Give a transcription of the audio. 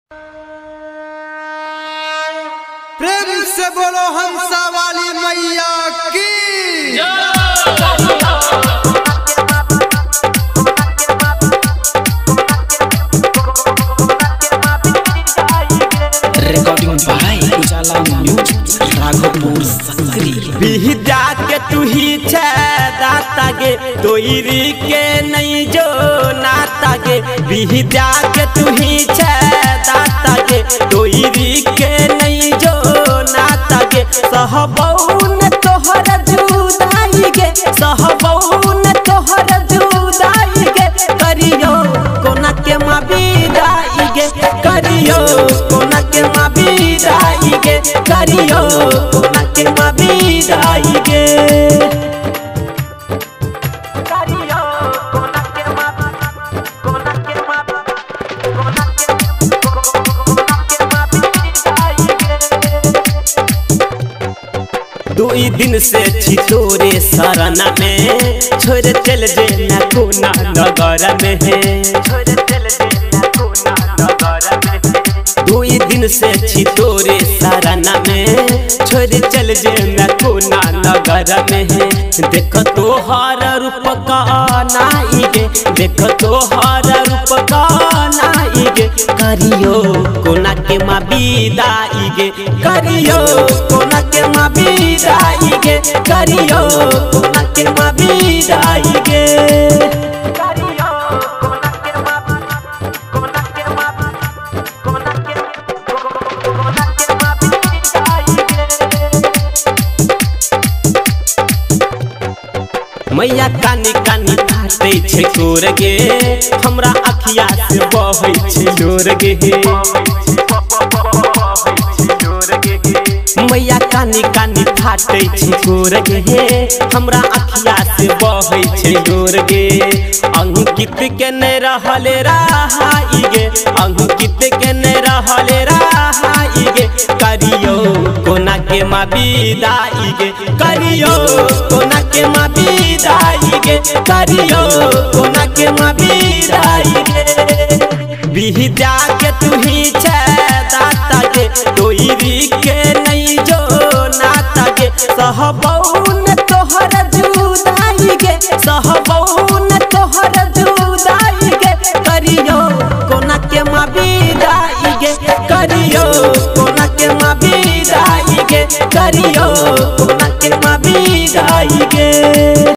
प्रेम से बोलो हंसा वाली मैया की। Recording by Ujala music Raghopur Sakri. बिहिदा के तू ही दाता गे तोरी के नहीं जो नाता गे। बिहिदा के तू ही दाता गे तोरी के नहीं जो नाता गे। सहबौन तोहर जुदाई गे, सहबौन तोहर जुदाई गे। करियो कोना के माँ बिदाई गे, करियो कोना के माँ बिदाई गे, करियो कोना के माँ बिदाई गे। दुई दिन से छितोरे सरना में छोड़ चल जे न कोना नगर में है। दुई दिन से छितोरे सरना में छोड़ चल जे न कोना नगर में है। देख तो हर रूप का नाई गे, देख तो हर रूप का नाई गे। करियो कोना के माँ बिदाई गे, करियो कोना के माँ बिदाई गे, करियो कोना के माँ बिदाई गे। मैया कानी कानी फाटे छे कोर गे, हमरा अखिया से बहे छे जोर गे। मैया कानी कानी फाटे छे कोर गे, हमरा अखिया से बहे छे जोर गे। अंकित के ने रहले रहाई गे, अंकित के ने रहले रहाई गे। करियो कोना के माँ बिदाई गे, करियो कोना के माँ बिदाई गे, करियो कोना के माँ बिदाई गे। बिहिदा के तू ही दाता गे तोरी के नहीं जो नाता गे। सहबौन तोहर जुदाई गे, सहबौन तोहर जुदाई गे। करियो कोना के माँ बिदाई गे, करियो कोना के माँ बिदाई गे, करियो कोना के माँ बिदाई गे।